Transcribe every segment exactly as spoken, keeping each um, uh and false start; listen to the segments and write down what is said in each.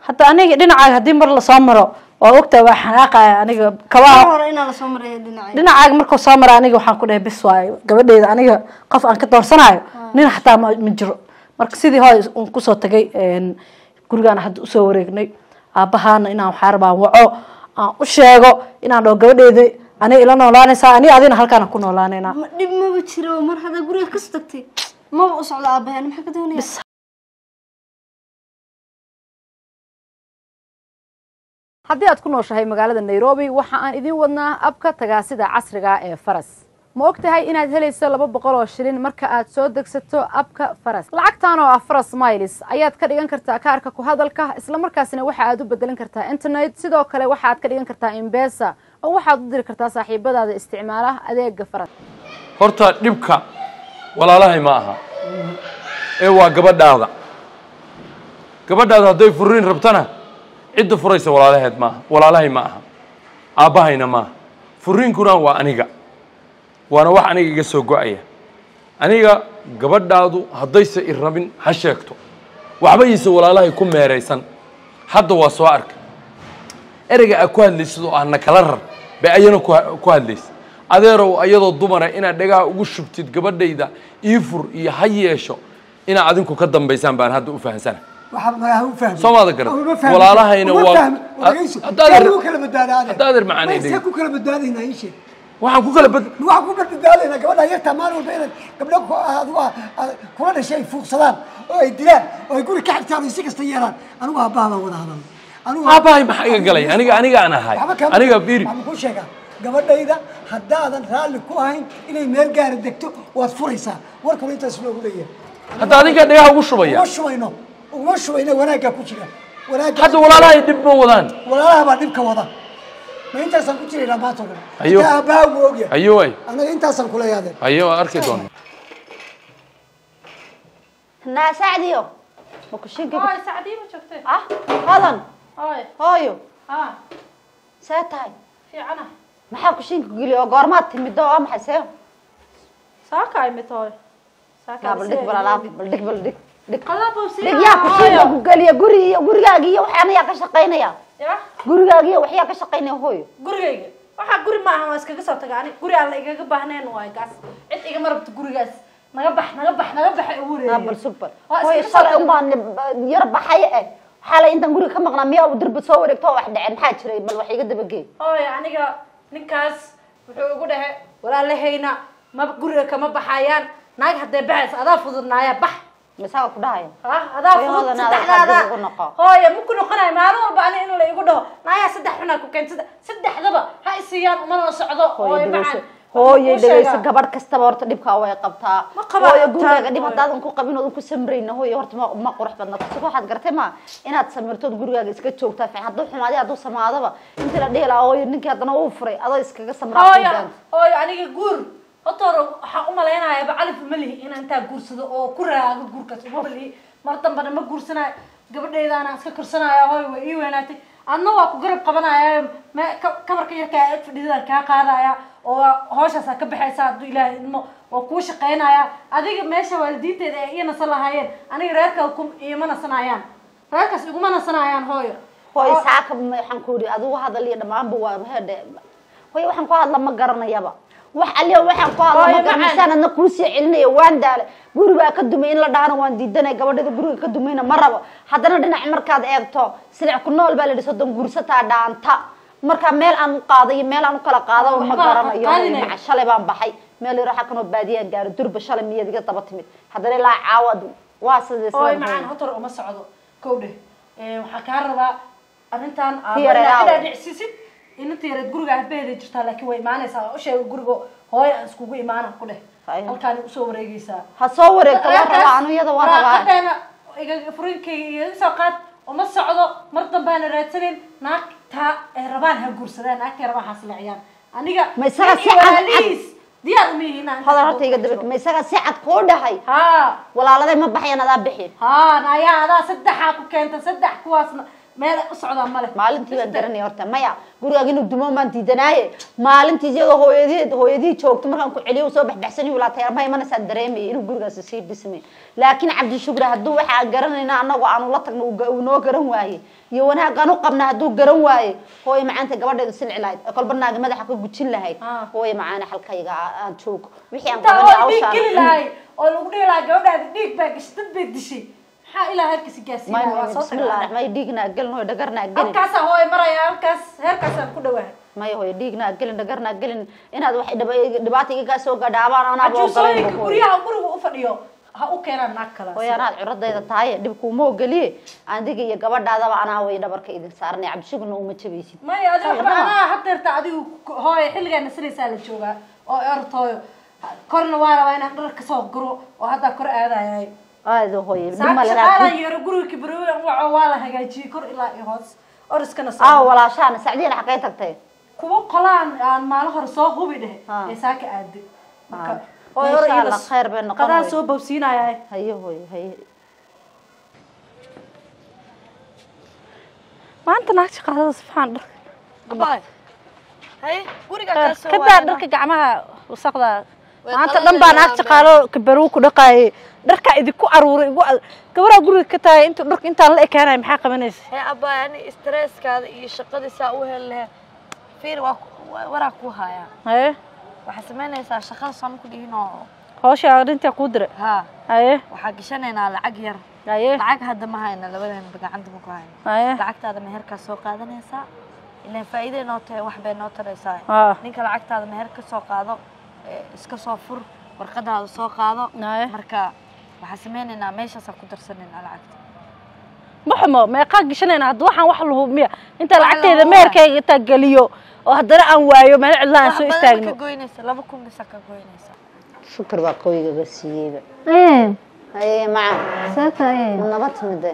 حتى أنا دينعاق هدي مر لصامره ووقتها وحناقة أنا كوا hore inaa la soo maray dhinacay دينعاق مركو صامره أنا وحن كله بس واي قبل أنا قف أنا كتور صناعي نين حتى من جرو مرك سيدي هاي انكسر تجي إن كورجان حد أسوريني أبهانا إنه حربا وعو وشيء إنه لو قبل أنا إلى نولاني ساني أدين هالكان أكون نولاني نا dib ma jiro mar hada guriga ka tagtay ma u socdo aabaheen maxaa ka doonaya haddii aad ku nooshahay magaalada Nairobi waxa aan idin wadnaa abka tagaasida casriga ee Faras ma ogtahay inaad helayso laba boqol oo shilin marka aad soo degsato abka Faras lacagtaan oo ah Faras Miles ayaad ka dhigan kartaa kaarka ku hadalka isla markaasina waxa aad u bedelan kartaa internet sidoo kale waxa aad ka dhigan kartaa M-Pesa oo waxaad u diri kartaa saaxiibadaada isticmaala adeega Faras horta dhibka walaalahay ma aha ee waa gabadhaada gabadhaada haday furiin rabtana cid furaysa walaalaheed ma aha walaalahay ma aha aabahayna ma aha furiinkuna waa aniga waana wax aniga iga soo go'aya aniga gabadhaadu hadaysa i rabin ha sheegto waxba yiisa walaalahay ku meereysan hadda waa soo arka ereyga aad ku hadlayso aan kala rar bay ayana ku hadlayso adeerow ayadoo dumara ina dhagaa ugu shubtid gabadhayda ii fur iyo ha yeesho ina adinku ka dambeysaan baan hadda u fahansana waxa ma u fahmin Soomaalida garan walaalahayna waa hadaad ku kala badbaadaan hadaad macaanay dhig ku kala badbaadayna in sheeg waxaan ku kala bad waxaan ku kala badbaadayna gabadha yarta maal walba inay gabdho ku aad waa kula dhashay fuuqsadaan oo ay dilaan oo ay guri ka xigtaan si kasta yeelaan anigu aabbaha wada hadal anigu aabbahay maxay iga galay aniga aniga aan ahay aniga biiri waxaan ku sheegaa gabadhayda haddaadan raalli ku ahayn inay meel gaar degto waad furaysaa warka intaas loogu leeyahay hadda adiga dhagaa ugu shubaya ugu shubayno ugu shubayna wanaaga ku jira wanaaga hadda walaalahay dib ma wadaan walaalaha baa dibka wada ma intaasan ku jiray maanta ayo aabbaha wuu ogyahay ayo ay anaga intaasan kula yaadeen ayo arkay doon na saadiyo ma ku sheegi هاي سعدي ما شفتي ah qadan هاي hooyo ها saatay في عنا maxaa ku sheegi geliyo goormaad timid oo maxay see ساكاي متوي ساكاي baldig balalaaf baldig baldig قلبه سي dig yaa ku sheegi ku geliyo guri iyo gurigaaga iyo waxaan yaa ka shaqeynaya يا gurigaaga iyo waxyaa ka shaqeynaya hooyo gurigayga waxa guri ma aha iskaga soo tagaani guri aan la igaga baahneen waay gaas cid iga marabta gurigaas naga bax naga bax naga bax ay ureeyay bal super hooyo shalay un baan yar baxay eh xalay intan guriga ka maqnaa miyaa u dirba soo wareegto wax dhacay maxaa jiray bal wax iga dabagey hooyo aniga ninkaas wuxuu ugu dhahay walaalahayna ma guriga kama baxayaan naag haday baxays adaa fududnaaya bax misaga ku dhahay ah adaa fudud saddexdaada hooyo ma ku noqonay maalin walba ani in la igu dhaho naaya saddex xuna ku keentay saddexdaba ha isiyaan uma la socdo hooyo macaan hooyo dhageyso gabadh kastaba horta dhibka way qabtaa hooyo guriga dhib hadaan ku qabin oo ku samreyna hooyo horta ma qurux badna si waxaad gartay ma inaad samirtood gurigaaga iska joogtaa fa haduu xumaadii haduu samaadaba inta la dheelaa hooyo ninkii hadana uu furay adoo iskaga samraa hooyo aniga guur otoro waxa u maleynaya ba alif mali in anta guursado oo ku raago guurkaas uma mali mar dambana ma guursanay gabadheedana iska korsanaya hooyo way ii weenaatay adna waa ku garab qabanaya ma kabarka yarka aad fadhida ka qaadaya oo hooshaas ka baxaysa haduu ilaahay idmo oo ku shaqeynaya adiga meesha waalidiinteeda ay ina salahaayeen aniga reerka ku iimana sanayaan reerkaas igu mana sanayaan hooyo hooyo saaka waxaan ku yiri adigu hadal iyo dhamaanba waa heede hooyo waxaan ku hadla ma garanayaba wax aliyo waxaan ku hadla ma garanaysan adna ku sii celinayo waan daale guriga ka dumay in la dhaano waan diidanay gabadhada guriga ka dumayna ma rabo haddana dhinac markaad eegto silic ku nool baa la dhiso dan guursataa dhaanta marka meel aan u qaaday meel aan u kala qaado ma garanayo ma shalay baan baxay meel raxa kano baadiyaan gaar durba shalay miyad iga daba timid haddana la caawad waa sidii oo macaan hotor uma socdo koodhe ee waxa ka rabaa arintan aad dhicsisid inta yar guriga habeeda jirta laakiin way imaanaysaa u sheeg guriga hooyo iskugu imaana ku dheh halkaan u soo wareegaysaa ha soo wareegto waa rabaa anu iyada waa rabaa hadana iga furinkayga soo qaad uma socdo mar dambaana raadsanin naagta ay rabaan ha guursadaan naagta rabaan haslaciyaan aniga ma isaga si cad diyaar ma yihiin hada horta iga dabad ma isaga si cad ku dhahay ha walaaladay ma baxayaan adaa bixi ha naya adaa saddex ku keenta saddex kuwaasna meel u socdaa male maalintii baan garanay horta maya gurigaaga inuu dumo maan diidanaaye maalintii iyadoo hooyadii hooyadii joogto markaan ku celiyo soo baxbaxsanay wala tayar ma imanaysa dareemay inuu gurigaas sii dhismay laakiin Cabdi Shukri haduu waxa garanayna anagu aanu la tagno uu noo garan waaye iyo wanaag aanu qabna haduu garan waaye hooyo macaanta gabadheedu silci lahayd kolba naaga madaxa ka gujin lahayd hooyo macaana halkayga aan joog wixii aan qabnay awshaan oo lagu dhilaa gabadhaada dhiig baa gashtad bay dishay maxaa ilaa halkaas gaasiinaa waa soo bismillah may dhiigna galno dhagarna galin halkaas hooy maraya halkaas heerkaas ku dhawaad may hooy dhiigna galin dhagarna galin inaad wax dhibaato iga soo gadhaabaan ana boo galeen guriyaha guriga u fadhiyo ha u keenan naag kala hooyanaad curadayda tahay dhibku ma ogaliye adiga iyo gabadhaadaba anaa way dhabarka idin saarnay Cabdi Shukri uma jabeysid may adiga anaa hadeerta adigu hooy xilligan sinaysaa la jooga oo ortooyo korna waa rabaa inaan dhar ka soo guro oo hadda kor aadayay aado hooyo dima la raadin yar guriga kibrooy waxa waa la hagaajiyay kor ilaa iyo hoos or iskana soo ah walaashaan sacdiina xaqay tagtay kuwa qolaan aan maal hor soo hubi dheh ee saaka aad marka oo hor ila khayr been noqon qada soo bawsiinaya hayo hooyo hayo maanta naag shaqada safaan dhar Abay. Hay, guriga ka soo ka daa dharka gacmaha wasaqda maanta dhan baan naag shaqaalo kabaru ku dhaqaay dharka idinku aruuray igu gabadha guriga ka tahay inta dharka intaan la ekaanay maxaa qabanaysa Hey abay ani stresskaada iyo shaqadiisa u helay fiir waa waraa ku haya haye waxa sameynaysaa shaqada soo ku dhigino hawsha arinta ku diray ha haye waxa gishanaynaa lacag yar haye lacag hadda ma hayna labadan gacanta ku hayna haye lacagtaada meherka soo qaadanaysaa ilaa faa'iido noo tahay wax bay noo taraysaa Ah. ninka lacagtaada meherka soo qaado iska soo fur warqadaada soo qaado Haye. marka waxa sameynaynaa meeshaas ku darsanayna lacagta maxmo meeqa gishanayna hadda waxaan wax la hubiya inta Wax la lacagteeda hubiya. meerkayga inta galiyo oo haddana aan waayo meel cidla aan soo ka istaagno goynaysa laba kun bisa ka goynaysa Shukri baa qoyga basiiba ee ay ma saata ee nabad mide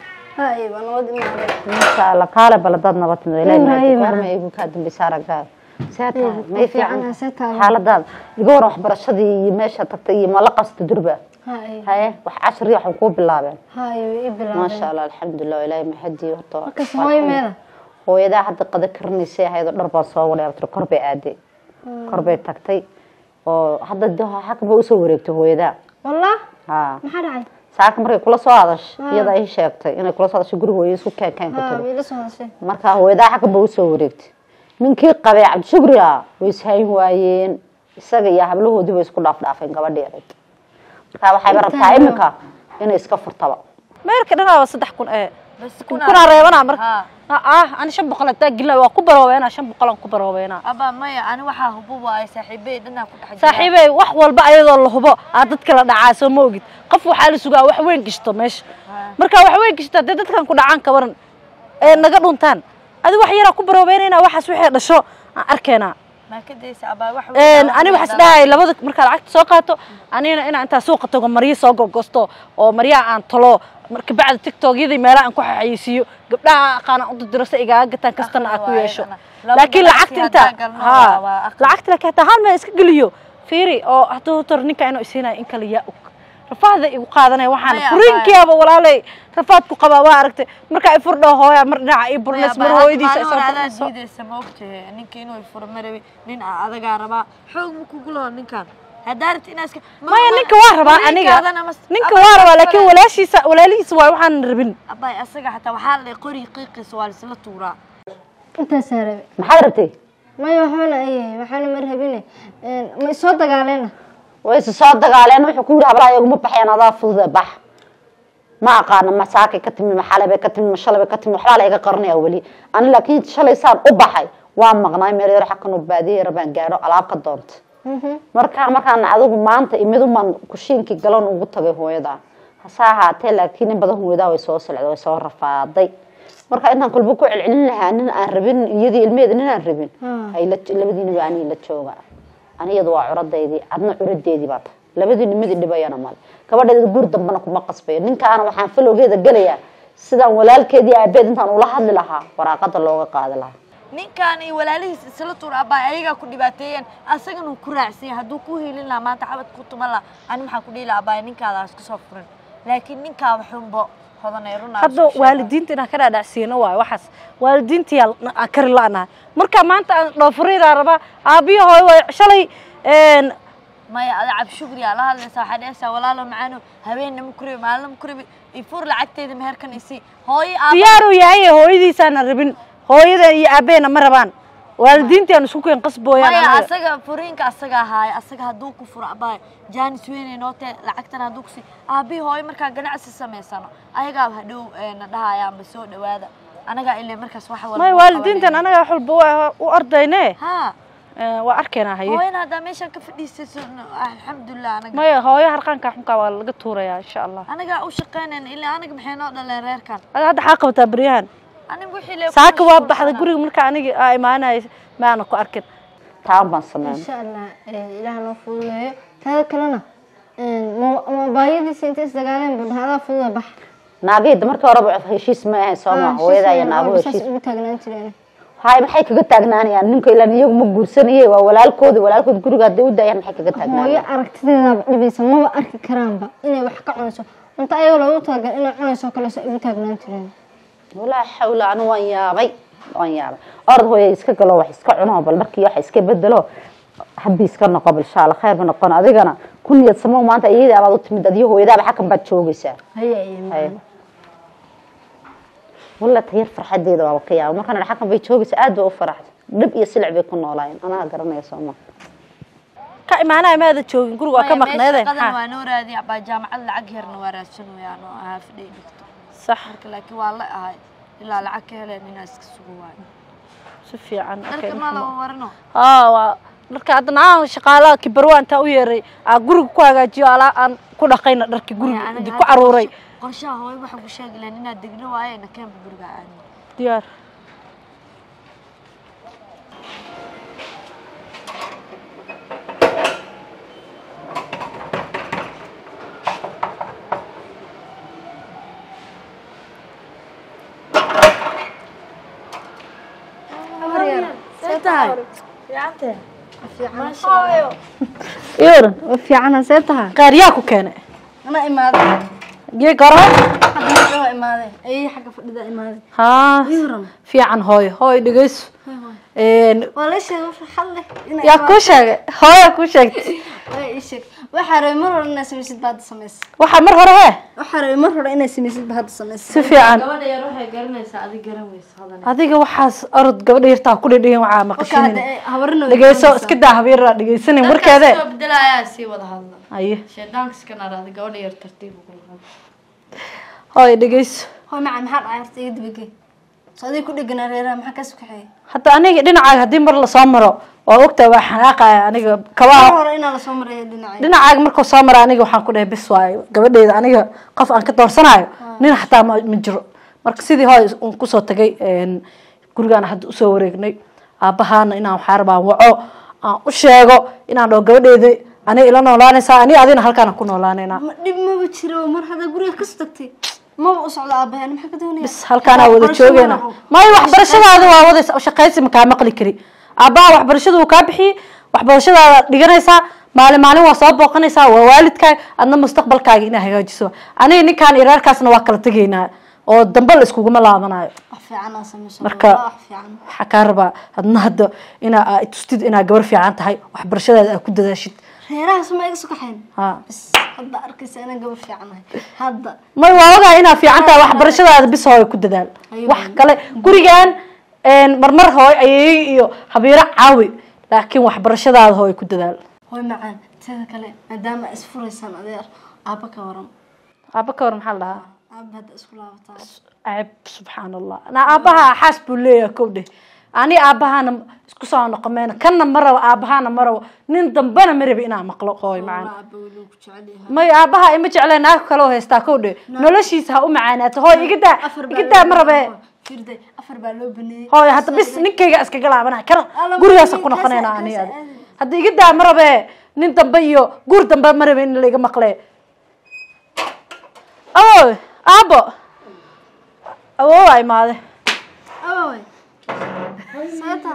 hay baan wadi ma insha Allah qaala baladad nabad mide Ay, ilaahay ma. ma igu ka dambisaara gaar saata may fiican saata xaaladad igoor waxbarashadii iyo meesha tagtay iyo ma la qasto durba hay haye wax cashri wax ku bilaabeen hay i bilaabay ma sha Allah alxamdulillah ilaahay ma hadiyo horta markaas hooyo meeda hooyada hadda qada karnaysay hay'ad dhar baa soo wareertay korbe aaday korbe tagtay oo hadda xaqba u soo wareegtay hooyada wallah ha maxaa dhacay saaka markay kula soo hadash iyada ay sheegtay inay kula soo hadash guriga hooyada isku keenkeen ku ha tagay wiila soo hashay marka hooyada xaqba u soo wareegtay ninkii qabay Cabdi Shukri ah way ishayn waayeen isaga iyo hablahoodii way isku dhaaf dhaafeen gabadheeda marka waxay rabtaa imika inay iska furtaba meerka dhanaaba saddex kun ee bas kuna reebana marka ah ani shan boqol taa gilna waa ku baroobeena shan boqol aan ku baroobeena aba maya ani waxa hubo waa saaxiibay dhanaa ku dhaxay saaxiibay wax walba ayadoo la hubo aad dadka la dhacaa soo ma ogid qof waxa la sugaa wax weyn gishto meesha marka wax weyn gishta dadkan ku dhacaan ka waran ee naga dhuntaan adi wax yar ku baroobeena waxaas wixii dhasho aan arkeena ma ka daysa aba wax een ani wax isdhaay labada marka lacagta soo qaato anina inaan inta suuqa tago mariyo soo gogosto oo mariya aan talo marka bacda TikTok yadii meelaha aan ku xayisiyo gabdhaha aqaan u dirasa igaaga gataan kastana aan ku yeesho laakiin lacagta inta ha lacagta lacagta hal meel iska galiyo fiiri oo haduu tor ninka inuu isiinay in kala yaa rafaada igu qaadanay waxaan furinkiyaaba walaalay rafaad ku qaba waa aragtay marka ay furdho hooya mar dhinaca ay burnes mar hooyadiisa ay soo diidaysa ma ogtahay ninka inuu furmarabi nin adaga raba xoog ma kugu loo ninkan hadaart inaas maya ninka waa rabaa aniga ninka waa rabaa laakiin walaashiisa walaalihiisa waa waxaan rabin abay asaga xataa waxa la qori qiiqis waa isla tuuraa inta saare maxaa rabtay maya waxaan ay waxaan marhabine een ma soo dagaalena way soo dagaaleen wuxuu ku yiri hablaha iyagu ma baxayaan adaa fududa bax ma aqaan ma saaki ka timi ma xalay ka timi ma shalay ka timi waxa la iga qarnay wali aan laakiin shalay saan u baxay waa maqnay meel yar xaqan u baadiyay rabaan gaaro alaab ka doonto marka markaan adigu maanta imidu man kushiinki galan ugu tagay hooyada hasa ahaatee laakiin in badan hooyada way soo salcday way soo rafaaday marka intaan kulba ku celcelin lahaa nin aan rabin iyadii ilmeed nin aan rabin ay labadiina baa ani la jooga aniyadu waa curadeedii adna curadeedii baad labadiina mid dhibayana mal gabadheeda guur dambana kuma qasbay ninkaan waxaan falowgeeda galaya sidaan walaalkeedii aabeed intaan ula hadli lahaa waraaqada looga qaadi lahaa ninkan iyo walaalihiis isla tuur abay ayaga ku dhibaateeyeen asagana ku raacsan haduu ku heelin lahaa maanta xabad ku tumala ani maxaa ku dhila abay ninkaadaas ku soo furan laakiin ninka waxunbo hodanay runa hadda waalidiinta inaan ka dhaadhacsiino waayo waxaas waalidiintii aan kari la'nahay marka maanta aan dhoofuriida rabaa aabiyo hooyo way shalay een maya ada cab shukri ala hadlaysa waxa dheesa walaalo macaano habeenna ma kuriyo maalin ma kuriyo ifur lacagteeda meherkan isi hooyo aab diyaar u yahay hooyadiisana rabin hooyada iyo aabeena ma rabaan waalidiintii aan isku keen qasbooyaan maya asaga furiinka asaga haay asaga haduu ku furo abaa jaanis weyn noote lacagtan haduu ku si aabi hooyo marka ganacsi sameysano ayaga hadhow na dhahayaan ba soo dhawaada anaga ilaa markaas waxa wala may waalidiintan anaga wax walba u ardayne ha waa arkeena haye hooyana hada meesha ka fadhiisato alxamdulillah anaga may hooyo harqanka xunka waa laga tuuraya insha Allah anaga u shaqeynayna ilaa anaga maxay noo dhaleen reerkan hadda xaq qabtaa bariyahan anigu wixii leeyahay saaka waa baxda guriga marka aniga ay imaanay ma ana ku arkin taan baan sameeyay insha Allah ilaaha noo fududeeyo taa kalena ma baayadiisa inta isdagaaleen budhada fududa bax naagayda markii hore heshiis ma ahayn Soomaa hooyada iyo naago heshiis u taagnaan jireen hay maxay kaga taagnaanayaan ninka ilaa iyagu ma guursanayay waa walaalkooda walaalkood guriga hadii u daayaan maxay kaga taagnaanayaan hooyo aragtideeda dhibeysan ma arki karaanba inay wax ka cunayso inta ayaga loogu taagan inay cunayso kale soo u taagnaan jireen ولا حول أنا وياي وياي أرض هو يسكت الله وحسك عناه بالبركي وحسك بدله حبي يسكرنا قبل شاء الله خير من القناة ذينا كل يتسمعوا ما أنت إيه على ضد مدديه هو إذا بحكم بتشوقي سا هي هي ولا تغير فرحة دي ده وقيا وما كان الحكم بيتشوقي سعاد وفرح نب يسلع بيكون أونلاين أنا قررنا يا سوما كأي معنا ما هذا تشوقي نقول وكم مقنعة قدم ونور هذه عبا جامعة العقهر نورا شنو يعني هافدي صح لكن والله هاي إلا لعك هلا الناس كسبوها شوفي عن لكن ما لو ورنو آه marka adnaa shaqaalaha kibarwaan ta u yeeray aa guriga ku hagaajiyo ala aan ku dhaqayna dharkii guriga dib ku aruuray qorshaha hooy waxa ku sheegleen inaad degno waayeen keen guriga aan diyaar fiicante ما شاء الله يورن وفيعنا سيتها qaariyaa كان أنا إمادة جي قرا حد ما إمادة أي حاجة فددا إمادة ها يورن في عن هاي هاي دقيس إن ولا شيء في حله يا كوشة هاي كوشة أي شيء وحري مرة الناس مسجد بعد السمس وحمر هره وحري مرة الناس مسجد بعد السمس سفي عن gabadha yar waxay garanaysaa adiga garanaysaa hadana adiga waxaas orod gabadha yartaa ku dhigeen waxa maqashin habarno dhageyso iska daa habeer dhageysanin warkeeda soo bedelayaa si wada hadla aye sheedaanka iska naraada gabadha yar tartiib ugu lahayd هاي dhageyso هو مع محل عرفتي يدبقي صديق كل جنا ريرا ما حكى سكحي حتى aniga dhinacaaga hadii mar la soo maro waa ogtaa waa xanaaqaya aniga kabaa مرة إنا لصوم ريه دناعي dhinacaaga markuu soo maro aniga waxaan ku dhahay bis waay gabadheeda aniga qof aan ka doorsanayo nin xataa ma jiro marka sidii hooy uu ku soo tagay een gurigaan hadda u soo wareegnay aabahaana inaan waxa rabaa waco aan u sheego inaan dhoo gabadheeda aniga ila noolaanaysa aniga adina halkaan ku noolaanayna dib ma bajiro mar hada guriga ka tagtay ma u socdo aabaheen maxaa ka doonaya bis halkaan wada joogeena may waxbarashadaada waa wada shaqaysi ma ka maqli kari aabaha waxbarashadu uu ka bixiyay waxbarashadaada dhiganaysa maalin maalin waa soo booqanaysa waa waalidkaaga adna mustaqbalkaaga inaa hagaajiso aniga ninkaan iraarkaasna waa kala tageynaa oo dambe la iskugu ma laabanayo fiican sameeyso marka waxa ka rabaa adna hadda inaa tustid inaa gabar fiican tahay waxbarashadaada ku dadaashid reeraha suma iga sukaxeen ha hadda arkaysa inaan gabar fiicanahay hadda may waa ogaa inaa fiican tahay waxbarashadaada bis hooy ku dadaal wax kale gurigan een marmar hooy ayay iyo habeera caawi laakiin waxbarashadaada hooy ku dadaal hooy macaan tada kale maadaama isfuraysan adeer aaba ka waran aaba ka waran maxaa la dhahaa aaba hadda isku laabataa عيب سبحان الله أنا أباها حاسب ليه كودي أنا أباها أنا اسكسر نقمنا كنا مرة أباها أنا مرة نندم بنا مرة بينا مقلق قوي معنا ما أباها إما جعلنا أكلوه يستاكودي نلاشي سها معنا تهاي يقدر يقدر مرة ب أفر بالو بني هاي حتى بس نكى أسك قلعة بنا كنا قرية سكون قنينا عني هذا هذا يقدر مرة ب نندم بيو قردم بمرة بين اللي مقلق أوه أبا أوه أي ماذا أوه ساتا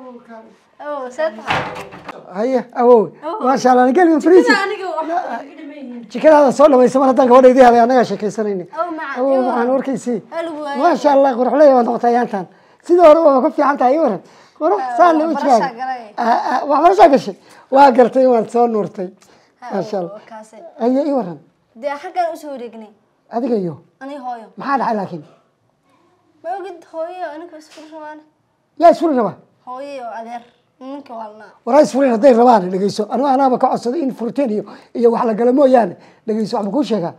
أو ساتا هيا أوه ما شاء الله أنا قلبي فريسي aniga جكنا هذا صار ما يسمى هذا كمان يدي على أنا شكل سنيني أو مع أوه مع نور كيسي ألو ما شاء الله قرح لي ونقطة يانتان سيدا ورا ما كفي عنتا أيوة قرح صار لي وجهك وعمر شاك شيء واقرتي وانت صار نورتي ما شاء الله كاسي هيا أيوة دي حاجة أسوريقني هذيك أيوه أنا هايو ما حد على لكن ما وجد هايو أنا كويس فرش وانا يا سوري ربا هايو أدير منك والله ورئيس سوري هذي ربان لقيسو أنا أنا بقعد إن فرتيني إيه وحلا قلمو يعني لقيسو عم كل شيء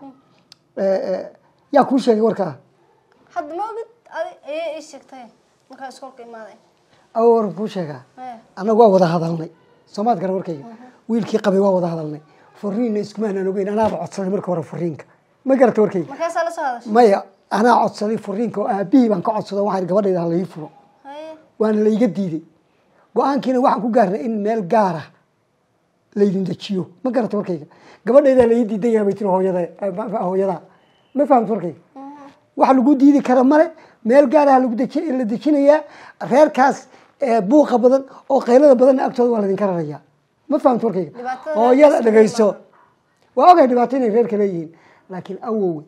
يا كل شيء وركا حد ما وجد إيه إيش شكتين ما كان سكول كيمادي أو كل شيء أنا جوا وضع هذا لني سمعت قرار وركي ويلكي قبي جوا وضع هذا لني فرين اسكمان أنا بين أنا بعد صلي مركب ورا فرينك ما قررت وركي ما كان سالس هذا ما يا أنا عد صلي فرينك وأبي بنك عد صلي واحد قبل إذا هلا يفرو هاي وأنا اللي يجديدي وأنا كنا واحد كجار إن مال جاره ليدين دشيو ما قررت وركي قبل إذا ليدي ديا بيتنا هو يدا هو يدا ما فهمت وركي واحد لقود ديدي كرم ماله مال جاره لقود دشي اللي دشينيا غير كاس بوق بدن أو قيلة بدن أكتر ولا ذين كرريا ما فهمت وركي هو يدا دقيسو وأوكي دبعتني غير كليين لكن أول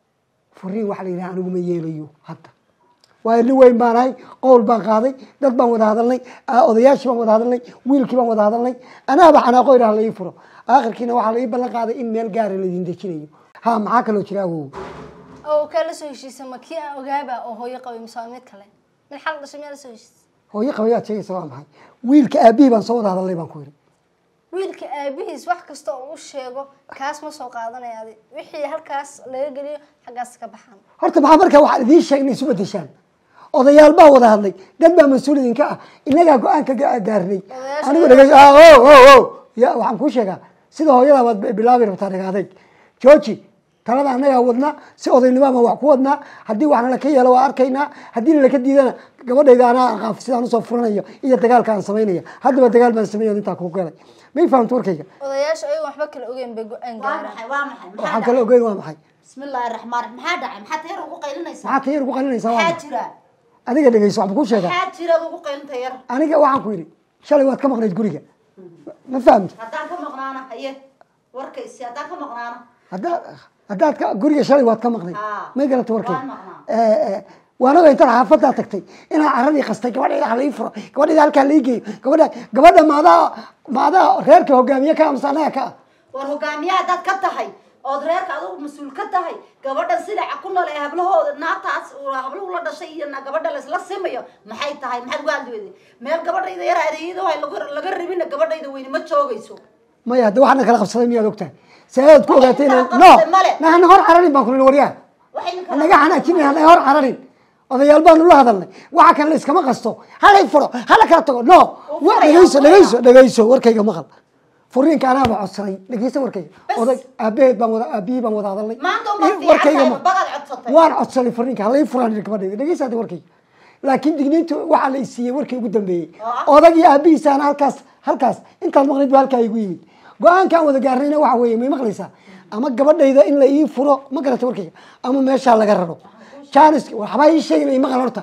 فرين واحد اللي أنا قوم يجيليو حتى واللي وين باناي قول بان قاضي دد بان ودا هادلني odayaashii baan wada hadalnay wiilkii baan wada hadalnay ana ba xana qoyr la yifuro aakhirkiina waxa la ii ballan qaaday in meel gaar ah la idin dejinayo ha maxaa kale oo jira awow oo kala soo heshiisay makii aan ogaaba oo hooyo qabay masaameed kale mid xal dhashay meel soo heshiisay hooyo qabay aad sheegaysaa waa maxay wiilka aabii baan soo wada hadalnay baan ku yiri wiilka aabihiis wax kasta oo uu sheego kaas ma soo qaadanaya wixii halkaas laga galiyo xagaas ka baxan horta maxaa markaa waxa idin sheegnay isu bedeshaan odayaal baa wada hadlay dad baa mas'uuliyiin ka ah inaga go'aan ka gaarnay anigu dhagay ah oo oo oo ya waxaan ku sheegaa sida hooyada baad bilaabi rabtaa dhagaaday jooji talada anaga wadna si odaynimo ma wax ku wadna hadii waxna la ka yeelo waa arkaynaa hadii la ka diidana gabadhayda anaa qaaf sidaan u soo furanayo iyo dagaalka aan sameeynaya hadaba dagaal baan sameeyo inta ku galay ma fahamto warkayga odayaasha ay waxba kala ogeyn bay go'aan gaaraan waa maxay waxaan kala ogeyn waa maxay bismillaahir rahmaanir rahiim maxaa dhacay maxaa tayar ugu qaylinaysaa maxaa tayar ugu qaylinaysaa waa maxaa jira adiga dhageyso waxaan ku sheegaa maxaa jira ugu qaylinta yar aniga waxaan ku yiri shalay waad ka maqnayd guriga ma fahamto haddaan ka maqnaana haye warkaysi haddaan ka maqnaana hadda haddaad ka guriga shalay waad ka maqnayd ma garata warkay ee waana inta xaafadda tagtay inaa caradii qastay gabadha halay furo gabadha halka la igeeyo gabadha gabadha maada maada reerka hogaamiye ka amsanaya ka war hogaamiyaha dad ka tahay oo reerka adigu mas'uul ka tahay gabadhan sida ku nool ee hablahooda naataas oo habluhu la dhashay iyo gabadha la isla simayo maxay tahay maxay uga hadlayday meel gabadhayda yar adeeydo ay laga rabin gabadhayda weyn ma joogayso maya hadda waxna kala qabsaday miyaad ogtahay saad ku ogaatay no nahna hor cararin baan ku wariyaa anaga xanaajin nahna hor cararin odayaal baan ula hadalnay waxa kan la iskama qasto halay furo hala kala tago no waa dhageyso dhageyso dhageyso warkayga maqal furiinka anaa baa codsaday dhageyso warkayga oday aabeed baan wada aabii baan wada hadalnay warkayga bagad codsatay waan codsaday furiinka halay furaan gabadhayda dhageyso warkayga laakiin digniintu waxa la siiyay warkay ugu dambeeyay odag iyo aabiisa ana halkaas halkaas inta maqnid baa halka igu yimid go'aankan wada gaarnayna waxa weeye may maqlaysaa ama gabadhayda in la ii furo ma garato warkayga ama meesha laga raro jaanis waxba ii sheegay maqal horta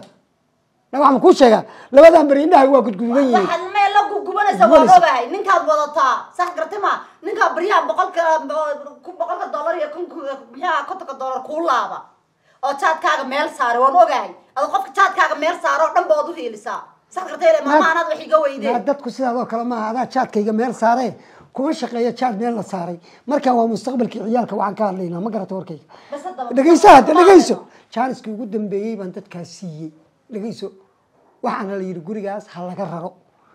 la waxaan ku sheegaa labadan bari indhaha waa gudgududan yihiin waxaan meel la gugubanaysa waa ogahay ninkaad wadataa sax gartama ninka bariya boqolka ku boqolka dollar iyo kun maxaa kontonka dollar ku laaba oo jaadkaaga meel saaro waan ogahay ad qofka jaadkaaga meel saaro dhan baad u heelisaa sax gartay maama anad wax iga weydeen dadku sidaadoo kale ma aha jaadkayga meel saaree kuma shaqeeyo jaad meel la saaray marka waa mustaqbalkii ciyaalka waxaan ka hadlaynaa ma garato warkayga dhageyso hadda dhageyso jaaniskii ugu dambeeyey baan dadkaas siiyey dhageyso waxaana la yidhi gurigaas ha laga raro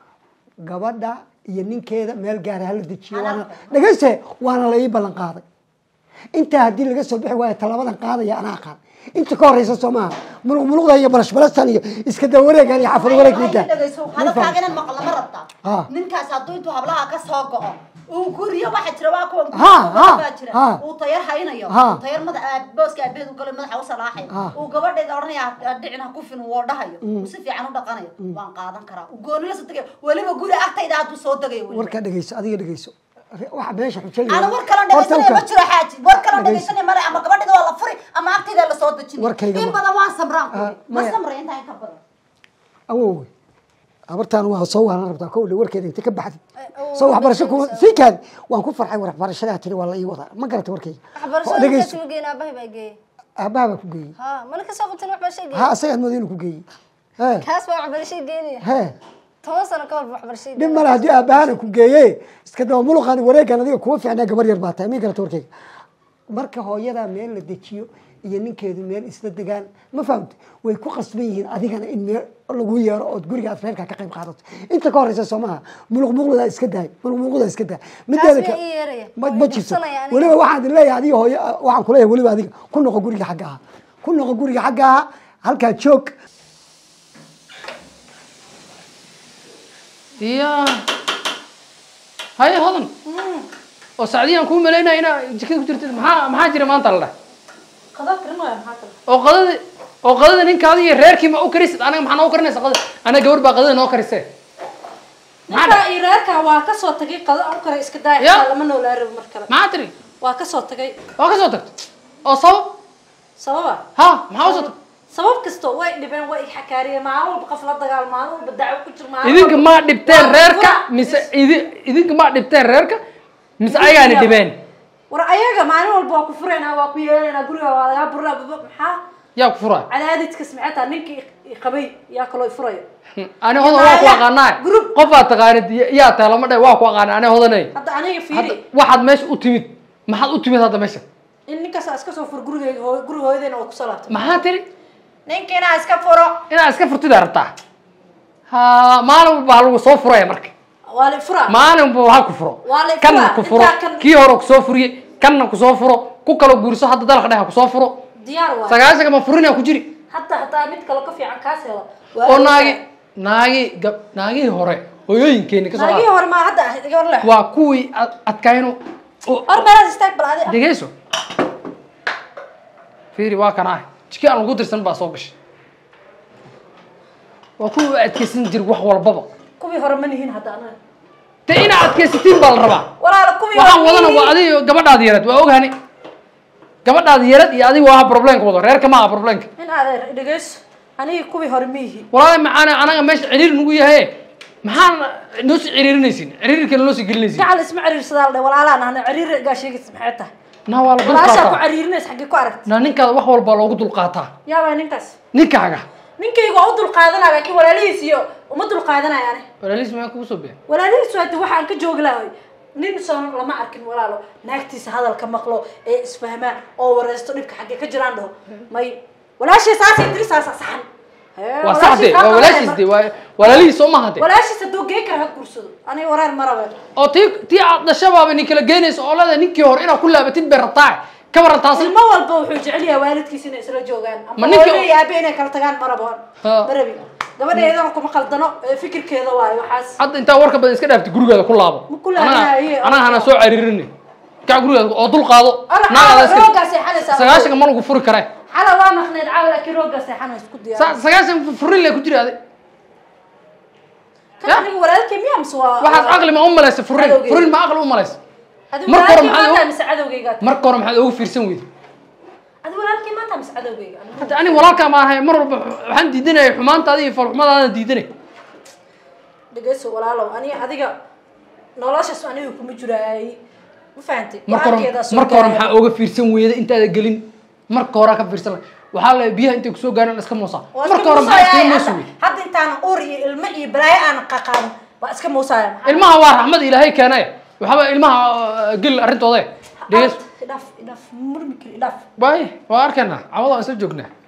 gabadha iyo ninkeeda meel gaara hala dejiyo waana dhageyse waana la ii ballan qaaday intaa haddii laga soo bixi waayo talabadan qaadaya anaa aqaan inta ka horeysa soo maaha muluq muluqda iyo barash barastan iyo iska daa wareegan iyo xafad wareegida hadalkaaga inaan maqlo ma rabtaa ninkaas hadduu intuu hablaha ka soo go'o uu guriyo waxa jira waa kuwan uu tayar haynayo tayar mada booska abeed u galay madaxa u salaaxay uu gabadheeda oranaya dhicin ha ku fin uu dhahayo si fiican u dhaqanayo waan qaadan karaa uu gooni la soo tagay waliba guri agtayda aad soo tagay warka dhageyso adiga dhageyso waxa beesha xujay ana war kala dhageysanay ma jiro xaaji war kala dhageysanay mare ama gabadheeda waa la furi ama agtayda la soo dajin in badan waan samraan ma samray inta ka badan awow abartaan waa soo waan rabtaa kow warkeeda inta ka baxday soo waxbarasho ku si kaad waan ku farxay waxbarashada tiri waa la ii wada ma garata warkeyga waxbarashada ma geeyna abahay baa geeyay abaha ku geeyay ha mana ka soo qabteen waxbarasho geeyay ha asaga madiina ku geeyay ha kaas waa waxbarasho geeyay ha toban sano ka hor waxbarasho dhib ma laha abaha ku geeyay iska daba muluqan wareegan adiga kuwa fiicnaa gabar yar baa tahay ma garata warkeyga marka hooyada meel la dejiyo iyo ninkeedu meel isla degaan ma fahamtay way ku qasban yihiin adigana in meel lagu yeero oo guriga aad reerka ka qayb qaadato inta ka horeysa Soomaha muluq muluqda iska daay muluq muluqda iska daay mideeda ka ma ma jirto waliba waxaan leeyahay adiga hooyo waxaan ku leeyahay waliba adiga ku noqo guriga xagga ku noqo guriga xagga halka joog يا هاي هضن وسعديان كون ملينا هنا جكين كجرت ما ما جري ما انطلع قضاء كريم ولا محاكم oo qadada oo qadada ninkaadi reerkii ma u karisid anaga maxaan u karinaysaa qadada anaga gabar baa qadada noo karisay ninka i reerka waa ka soo tagay qada u karay iska daay lama noolaa rabo mar kale ma tiri waa ka soo tagay waa ka soo tagtay oo sabab sababa ha maxaa soo tagtay sabab kasto way dhibeen way xakaariyeen maalin walba qof la dagaal maalin walba daawo ku jirmaan idinka ma dhibteen reerka mise idinka ma dhibteen reerka mise ayaga dhibeen war ayaga maalin walba waa ku fureenaa waa ku yeelanaa guriga waa laga buraa maxaa yaa ku furay cadaadidka smicata ninkii qabay yaa kala furayo ana hodo waa ku aqaanaa qof aad taqaanid yaa taala ma dhay waa ku aqaanaa ana hodanay hadda aniga fiiri waxaad meesha u timid maxaad u timid hadda meesha in ninkaas iska soo fur gurigeyga guriga hooyadeena oo ku salaabtay maxaa tiri ninkiina iska furo ina iska furtid artaa ha maalin walba lagu soo furay marka waa la fura maalin walba waxa ku furo kan ku furo kii hore ku soo furiye kanna ku soo furo ku kala guurso hadda dalaq dhaha ku soo furo diyaar waa sagaashaga ma furina ku jiri hatta hatta mid kale ka fiican kaas helo oo naagi naagi naagi hore hooyooyinkeena ka soo naagi hore ma hadda gabar leh waa kuwii adkayno arbara istaag balaadi dhageyso fiiri waa kana jiki aan lagu dirsan baa soo gashay waa kuwii adkaysan jir wax walbaba kuwii hore ma nihiin hadda anaga te ina adkaysatiin baa la rabaa walaal kuwii waxaan wadana waa adiga gabadhaada yarad waa ogahani gabadhaada yarad iyo adiga waa problemka wado reerka ma aha problemka in aad dhageyso aniga kuwii hore miihi walaal macana anaga meesha ciriir nagu yahay maxaan noo sii ciriirinaysin ciriirka noo sii gelinaysin gacal isma ciriirsadaa le walaalaan ana ciriir gaashiga maxay tahay na waa la walaasha ku ciriirinays xaqi ku aragtay na ninkaada wax walba loogu dulqaataa yaa waa ninkaas ninkaaga ninkayga u dulqaadanaa laakiin walaalihiis iyo uma dulqaadanayaan walaalihiis ma ku soo bixin walaalihiis waa waxaan ka joogi lahay nin soo lama arkin walaalo naagtiisa hadalka maqlo ee isfahmaa oo wareysto dhibka xaqi ka jiraan dhaho may walaashay saasi idrisaas saxan waa saxde waa walaashiis de waa walaalihiis soo ma hade walaashiis haduu geey kara had guursado aniga wareer maraba oo tii tii aad dhashabaaba nin kala geenayso oo leedahay ninkii hore inaad ku laabatid bay rabtaa ka waran taas ilmo walba wuxuu jecel yahay waalidkiisa inay isla joogaan ama hooyadii aabe inay kala tagaan maraba barabi gabadheedana kuma qaldano fikirkeeda waayo waxaas hadda intaa warka badan iska dhaaftay gurigeeda ku laabo anaga hana soo cariirinay ka gurigeeda oo dul qaado naagada iska sagaashan ma lagu furi karay xala waa maqneed caawla ki rooga seexana isku diyaar sagaashan furin la ku jiraaday kan aniga walaalkay miyaa maswaa waxaad aqli ma u malaysa furin furin ma aqli u malaysa marka hore maxaad mise cadowgayga marka hore maxaad ugu fiirsan weyday adi walaalkay maanta mise cadowgayga hadda ani walaalka ma ahay mar walba waxaan diidanay xumaantaada iyo falxumadaada diidanay dhageyso walaalow ani adiga noloshaas aniga kuma jiraay ma fahantay marka hore marka hore maxaa uga fiirsan weyday intaada gelin marka hore ka fiirsan waxaa la biyaha intay kusoo gaaraan iska muusa marka hore maxaa iska muusa hadda intaan uur iyo ilmo iyo balaayo aan qaqaan waa iska muusaya ilmaha waa raxmad ilaahay keenay waxba ilmaha gil arintooda dhageyso idaf idaf murmi kiri idaf bay waa arkana cawada aan soo joognaa